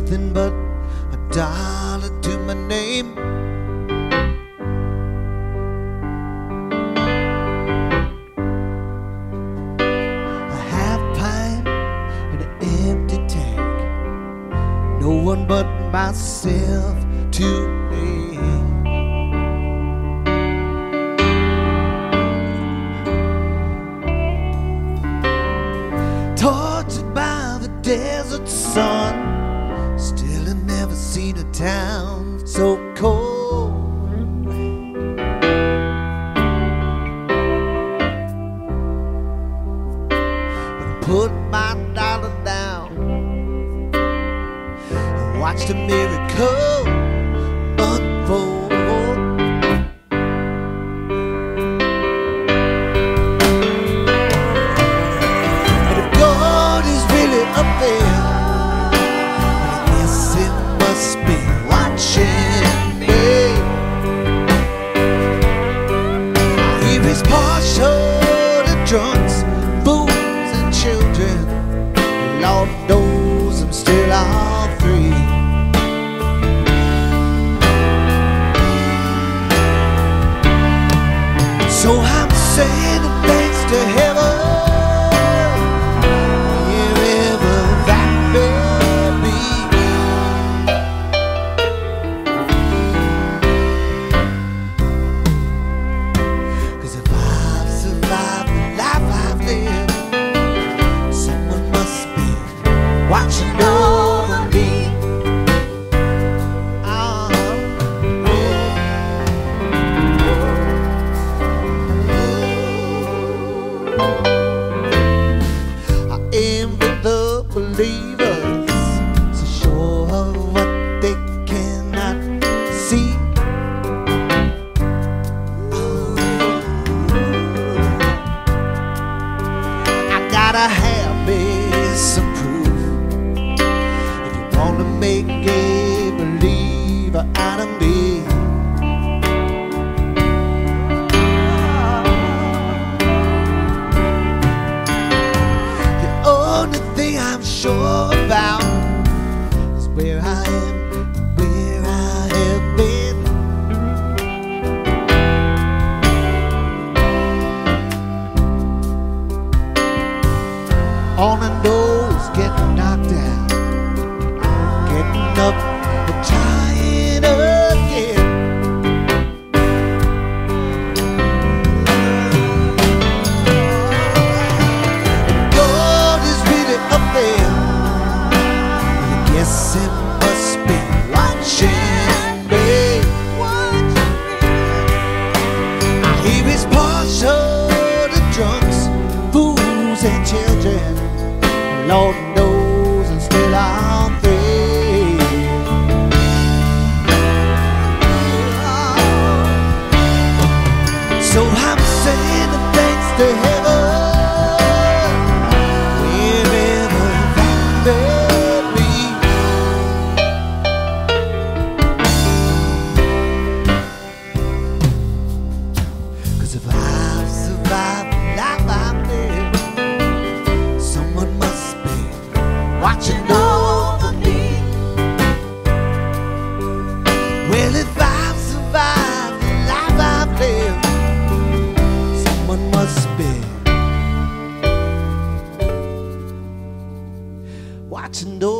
nothing but $1 to my name. A half pint and an empty tank. No one but myself to blame. Tortured by the desert sun, still I've never seen a town so cold. I put my dollar down and watched a miracle unfold. Drunks, fools and children, Lord knows I'm still all three. So I'm saying thanks to heaven, wherever that may be. 'Cause if I've survived I've lived, someone must be watching over me. I envy the believers, so sure of what they cannot see. Gotta have me some proof if you wanna make a believer out of me. The only thing I'm sure about is where I am, where I have been. All I know is getting knocked down, getting up and trying again. God is really up there, I guess it must be watching me. I hear his partial to drunks, fools and children, Lord knows I'm still on three. So I'm saying thanks to heaven, wherever that may be. 'Cause if I've survived the life I've lived, someone must be watching over me. Well, if I've survived the life I've lived, someone must be watching over me.